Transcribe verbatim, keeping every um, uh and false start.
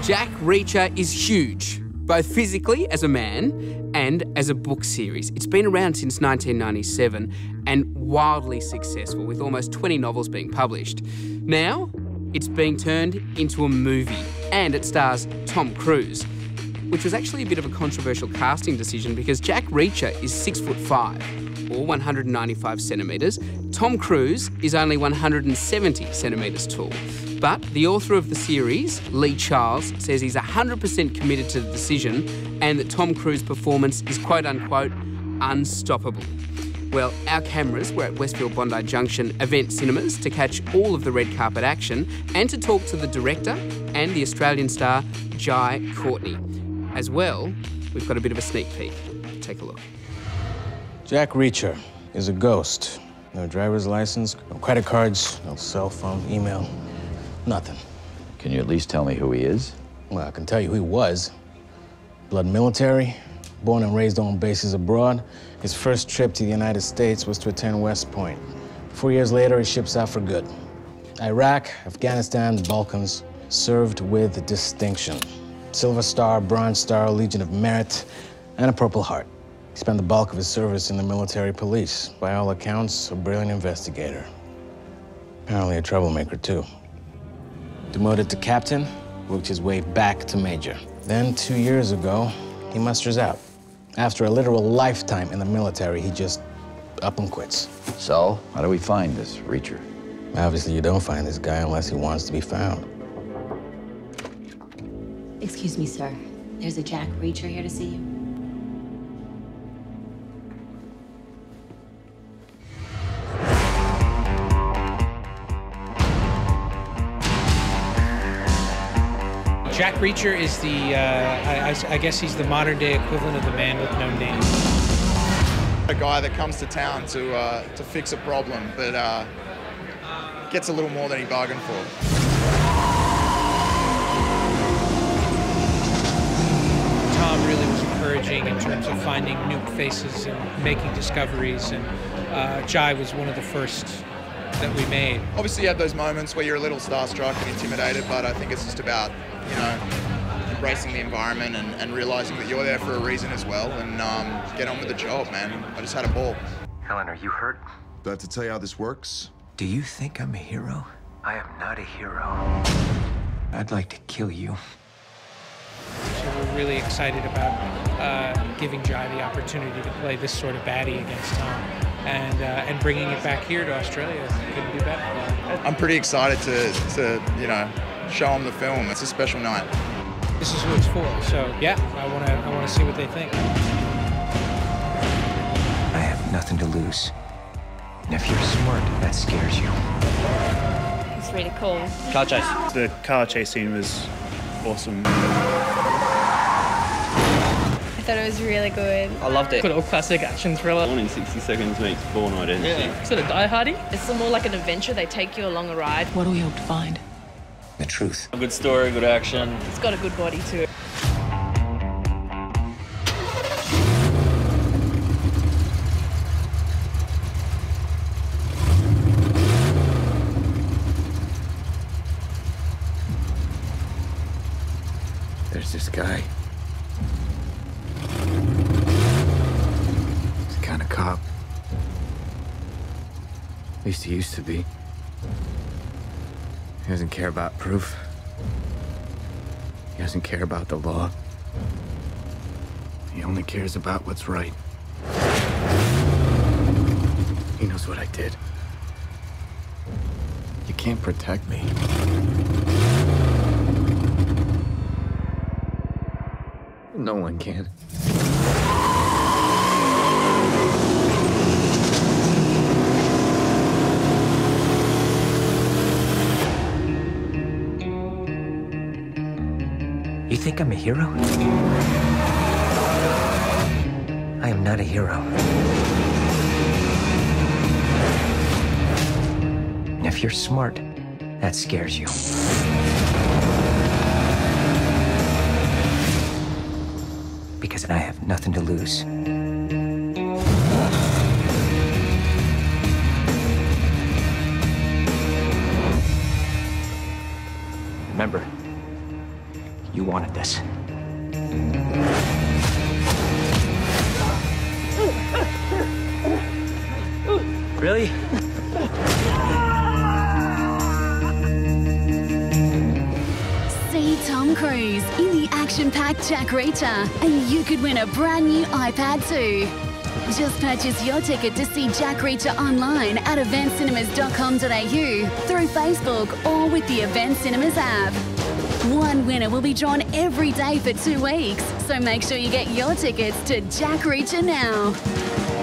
Jack Reacher is huge, both physically as a man and as a book series. It's been around since nineteen ninety-seven and wildly successful, with almost twenty novels being published. Now, it's being turned into a movie, and it stars Tom Cruise, which was actually a bit of a controversial casting decision because Jack Reacher is six foot five, or one hundred ninety-five centimetres. Tom Cruise is only one hundred seventy centimetres tall. But the author of the series, Lee Charles, says he's one hundred percent committed to the decision and that Tom Cruise's performance is quote-unquote unstoppable. Well, our cameras were at Westfield Bondi Junction Event Cinemas to catch all of the red carpet action and to talk to the director and the Australian star, Jai Courtney. As well, we've got a bit of a sneak peek. Take a look. Jack Reacher is a ghost. No driver's license, no credit cards, no cell phone, email, nothing. Can you at least tell me who he is? Well, I can tell you who he was. Blood military, born and raised on bases abroad. His first trip to the United States was to attend West Point. Four years later, he ships out for good. Iraq, Afghanistan, Balkans, served with distinction. Silver Star, Bronze Star, Legion of Merit, and a Purple Heart. He spent the bulk of his service in the military police. By all accounts, a brilliant investigator. Apparently a troublemaker, too. Demoted to captain, worked his way back to major. Then, two years ago, he musters out. After a literal lifetime in the military, he just up and quits. So, how do we find this Reacher? Obviously, you don't find this guy unless he wants to be found. Excuse me, sir. There's a Jack Reacher here to see you. Jack Reacher is the, uh, I, I, I guess he's the modern day equivalent of the man with no name. A guy that comes to town to, uh, to fix a problem, but uh, gets a little more than he bargained for. Tom really was encouraging in terms of finding new faces and making discoveries, and uh, Jai was one of the first that we made. Obviously you have those moments where you're a little starstruck and intimidated, but I think it's just about, you know, embracing the environment and, and realizing that you're there for a reason as well, and um, get on with the job, man. I just had a ball. Helen, are you hurt? Do I have to tell you how this works? Do you think I'm a hero? I am not a hero. I'd like to kill you. So we're really excited about uh, giving Jai the opportunity to play this sort of baddie against Tom, and uh, and bringing it back here to Australia. Couldn't do better. I'm pretty excited to, to, you know, show them the film. It's a special night. This is who it's for. So yeah, I want to I want to see what they think. I have nothing to lose. And if you're smart, that scares you. It's really cool. Car chase. The car chase scene was awesome. I thought it was really good. I loved it. Good old classic action thriller. Born in sixty seconds makes Born Identity. Yeah. Sort of Die Hardy. It's more like an adventure. They take you along a ride. What do we hope to find? The truth. A good story, good action. It's got a good body too. There's this guy. He's the kind of cop. At least he used to be. He doesn't care about proof. He doesn't care about the law. He only cares about what's right. He knows what I did. You can't protect me. No one can. You think I'm a hero? I am not a hero. And if you're smart, that scares you. Because I have nothing to lose. Remember, You wanted this. Really? See Tom Cruise in the action-packed Jack Reacher, and you could win a brand new iPad too. Just purchase your ticket to see Jack Reacher online at event cinemas dot com dot a u, through Facebook, or with the Event Cinemas app. One winner will be drawn every day for two weeks, so make sure you get your tickets to Jack Reacher now.